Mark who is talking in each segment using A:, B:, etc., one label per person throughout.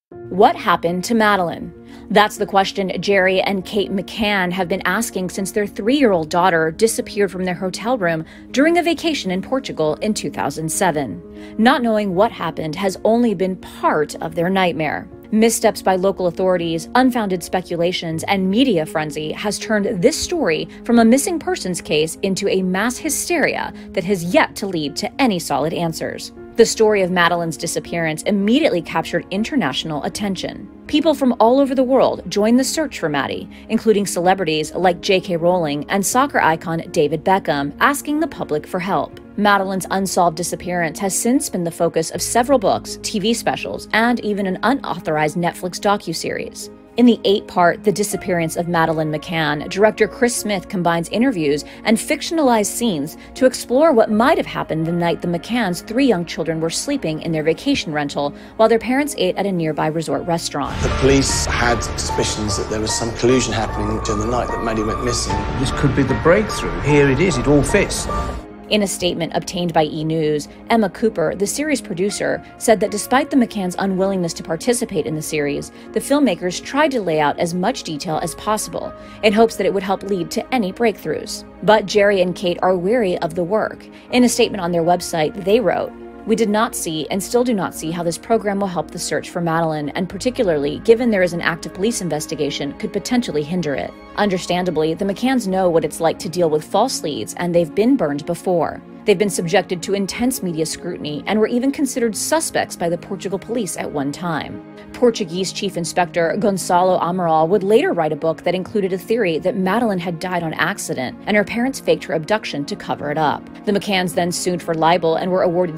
A: What happened to Madeleine? That's the question Jerry and Kate McCann have been asking since their 3-year-old daughter disappeared from their hotel room during a vacation in Portugal in 2007. Not knowing what happened has only been part of their nightmare. Missteps by local authorities, unfounded speculations, and media frenzy has turned this story from a missing persons case into a mass hysteria that has yet to lead to any solid answers. The story of Madeleine's disappearance immediately captured international attention. People from all over the world joined the search for Maddie, including celebrities like J.K. Rowling and soccer icon David Beckham, asking the public for help. Madeleine's unsolved disappearance has since been the focus of several books, TV specials, and even an unauthorized Netflix docuseries. In the 8-part The Disappearance of Madeleine McCann, director Chris Smith combines interviews and fictionalized scenes to explore what might have happened the night the McCanns' 3 young children were sleeping in their vacation rental while their parents ate at a nearby resort restaurant.
B: The police had suspicions that there was some collusion happening during the night that Maddie went missing.
C: This could be the breakthrough. Here it is, it all fits.
A: In a statement obtained by E! News, Emma Cooper, the series producer, said that despite the McCanns' unwillingness to participate in the series, the filmmakers tried to lay out as much detail as possible in hopes that it would help lead to any breakthroughs. But Jerry and Kate are weary of the work. In a statement on their website, they wrote, "We did not see and still do not see how this program will help the search for Madeleine, and particularly, given there is an active police investigation, could potentially hinder it. Understandably, the McCanns know what it's like to deal with false leads, and they've been burned before. They've been subjected to intense media scrutiny and were even considered suspects by the Portugal police at one time." Portuguese Chief Inspector Gonçalo Amaral would later write a book that included a theory that Madeleine had died on accident and her parents faked her abduction to cover it up. The McCanns then sued for libel and were awarded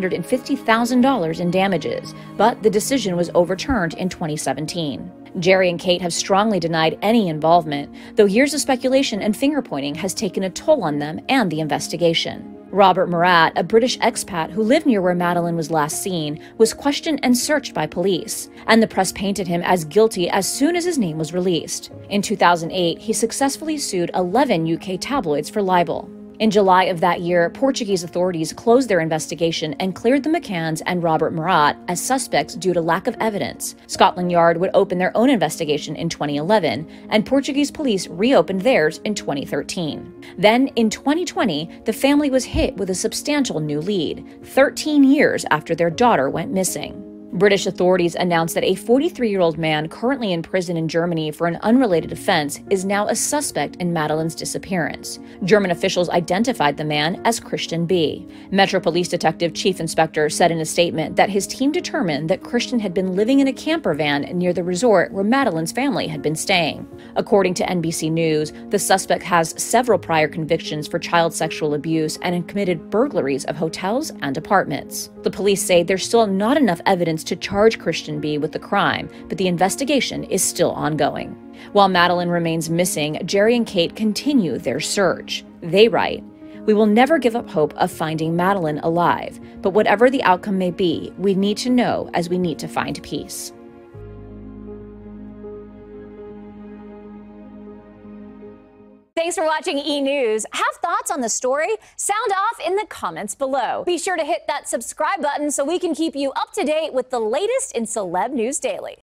A: $750,000 in damages, but the decision was overturned in 2017. Jerry and Kate have strongly denied any involvement, though years of speculation and finger-pointing has taken a toll on them and the investigation. Robert Murat, a British expat who lived near where Madeleine was last seen, was questioned and searched by police, and the press painted him as guilty as soon as his name was released. In 2008, he successfully sued 11 UK tabloids for libel. In July of that year, Portuguese authorities closed their investigation and cleared the McCanns and Robert Murat as suspects due to lack of evidence. Scotland Yard would open their own investigation in 2011, and Portuguese police reopened theirs in 2013. Then, in 2020, the family was hit with a substantial new lead, 13 years after their daughter went missing. British authorities announced that a 43-year-old man currently in prison in Germany for an unrelated offense is now a suspect in Madeleine's disappearance. German officials identified the man as Christian B. Metro Police Detective Chief Inspector said in a statement that his team determined that Christian had been living in a camper van near the resort where Madeleine's family had been staying. According to NBC News, the suspect has several prior convictions for child sexual abuse and had committed burglaries of hotels and apartments. The police say there's still not enough evidence to charge Christian B with the crime, but the investigation is still ongoing. While Madeleine remains missing, Jerry and Kate continue their search. They write, "We will never give up hope of finding Madeleine alive, but whatever the outcome may be, we need to know as we need to find peace."
D: Thanks for watching E! News. Have thoughts on the story? Sound off in the comments below. Be sure to hit that subscribe button so we can keep you up to date with the latest in Celeb News Daily.